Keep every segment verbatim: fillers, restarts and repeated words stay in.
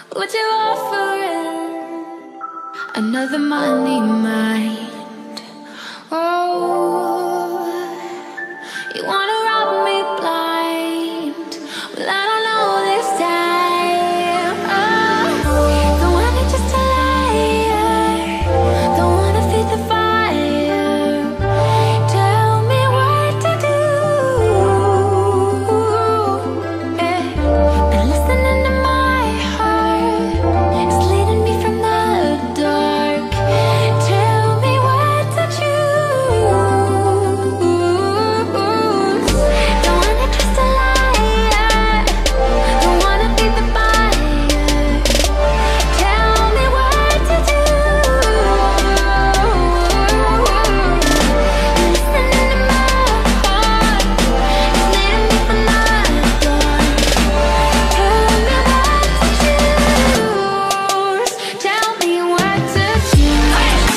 what you offering? Another money mind. Oh, you wanna rob me blind? Well, I don't know this time. Oh, don't want it just a liar. Don't wanna feed the fire. Tell me what to do. Yeah. Been listening to my heart. It's leading me from the dark. Tell me what to choose. Don't wanna trust a liar. Don't wanna be the buyer. Tell me what to do. Listening to my heart. It's leading me from the dark. Tell me what to choose. Tell me what to choose.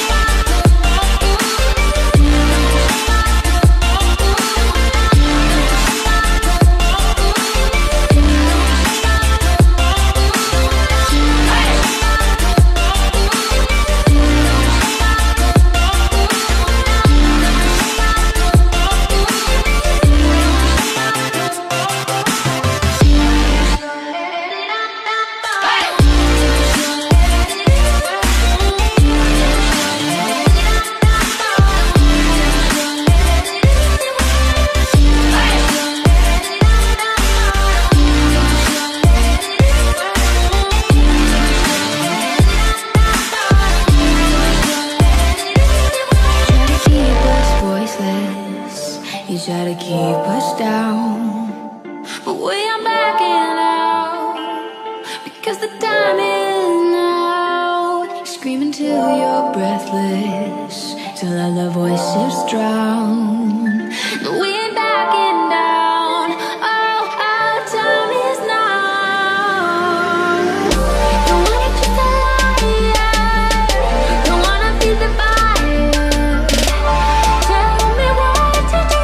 You try to keep us down, but we are backing out because the time is now. Screaming till you're breathless, till all the voices drown. No, we ain't backing down. Oh, our time is now. Don't wanna just a liar. Don't wanna be the buyer. Tell me what to do.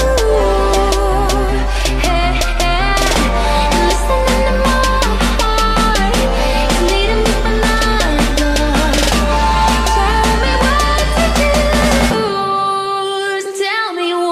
Hey, hey. Listening to my heart. It's leading me from the dark. Tell me what to do. Tell me what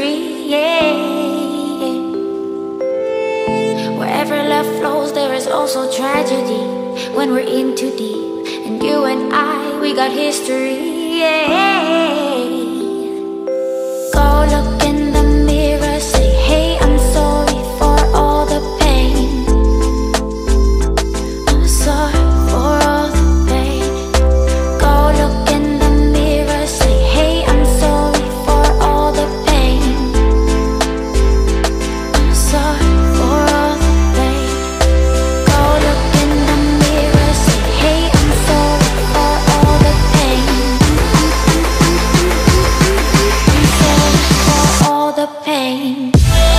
history, yeah. Wherever love flows, there is also tragedy when we're in too deep. And you and I, we got history, yeah. Go look in the mirror, say, hey, I'm sorry for all the pain. I'm sorry for all the pain. Go look in the mirror, say, hey, I'm sorry for all the pain. I'm sorry for all the pain. Go look in the mirror, say, hey, I'm sorry for all the pain. I'm sorry for all the pain.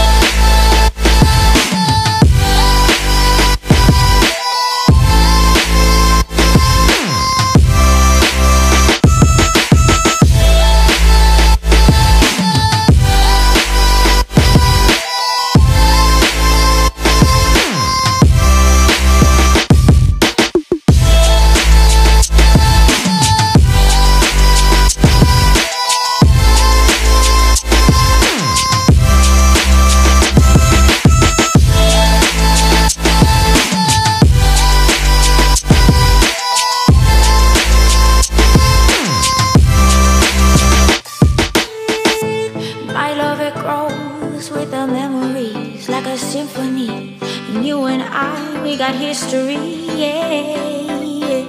My love, it grows with the memories like a symphony. And you and I, we got history, yeah.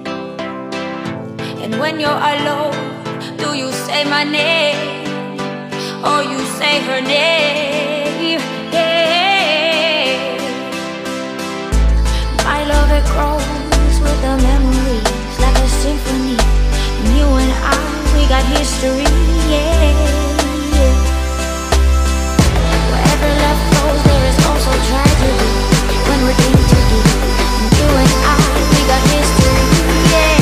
And when you're alone, do you say my name or you say her name? Yeah. My love, it grows with the memories like a symphony. And you and I, we got history, yeah. Wherever love flows, there is also tragedy when we're in too deep. And you and I, we got history, yeah.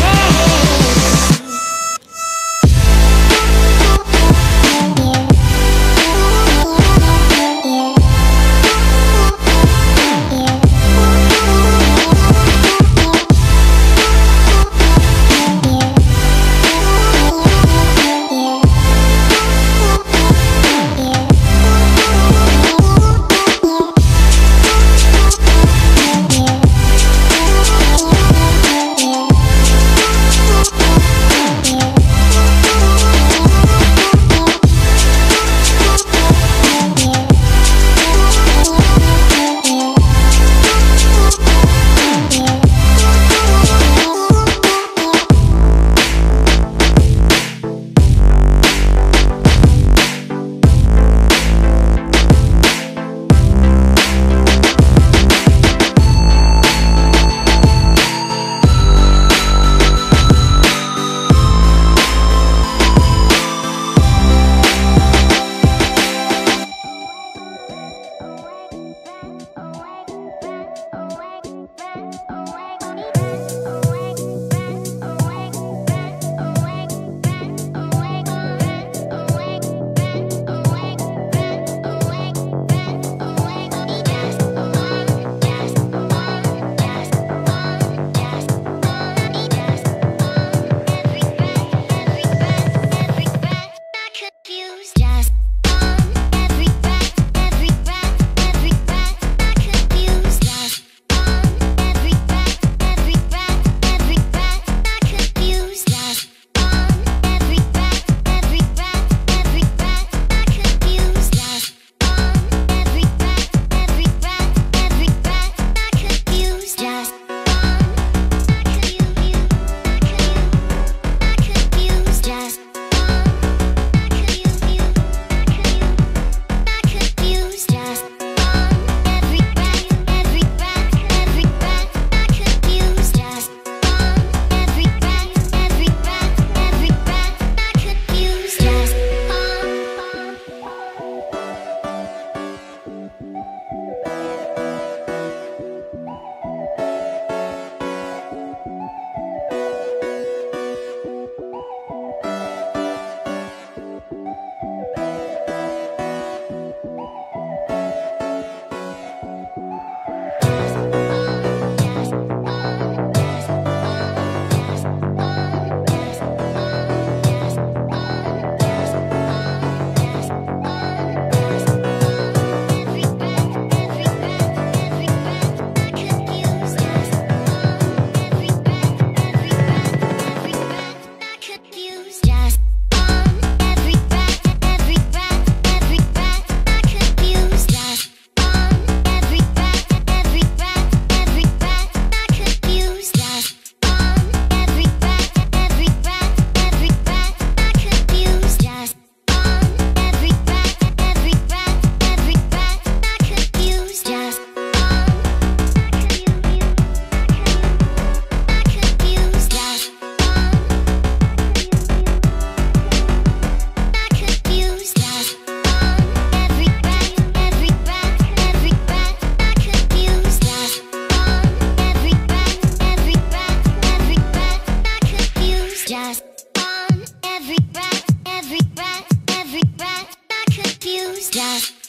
Yeah.